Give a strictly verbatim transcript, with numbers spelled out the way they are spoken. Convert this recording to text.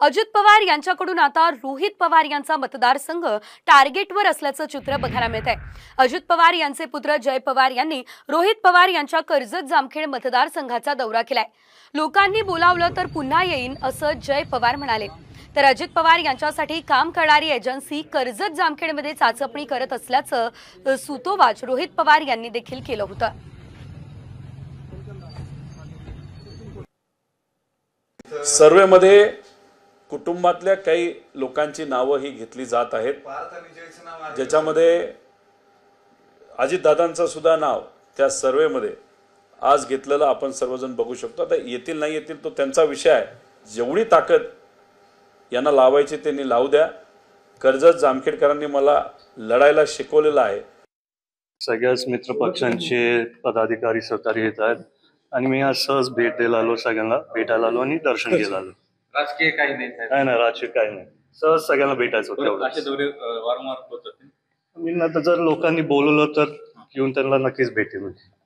अजित पवार यांच्याकडून आता रोहित पवार यांचा मतदारसंघ टार्गेटवर असल्याचं चित्र बघायला मिळत आहे। अजित पवार यांचे पुत्र जय पवार यांनी रोहित पवार यांच्या कर्जत जामखेड मतदारसंघाचा दौरा केलाय। लोकांनी बोलावलं तर पुन्हा येईन असं जय पवार म्हणाले। तर अजित पवार यांच्यासाठी काम करणारी एजन्सी कर्जत जामखेडमध्ये चाचपणी करत असल्याचं सूतोवाच रोहित पवार यांनी देखील केलं होतं। सर्वेमध्ये कुटुंबातल्या काही लोकांची नावं ही घेतली जात आहेत, ज्याच्यामध्ये अजितदादांचं सुद्धा नाव त्या सर्वेमध्ये आज घेतलेलं आपण सर्वजण बघू शकतो। आता येतील नाही येतील तो त्यांचा विषय आहे। जेवढी ताकद यांना लावायची त्यांनी लावू द्या। कर्जत जामखेडकरांनी मला लढायला शिकवलेलं आहे। सगळ्याच मित्र पक्षांचे पदाधिकारी सहकारी येत आहेत आणि मी आज सहज भेट द्यायला आलो, सगळ्यांना भेटायला आलो आणि दर्शन घ्यायला आलो। राजकीय काही नाही नाही नाही राजकीय काही नाही, सहज सगळ्यांना भेटायचं होतं। असे दौरे वारंवार होत होते। मी आता जर लोकांनी बोलवलं तर येऊन त्यांना नक्कीच भेटेल।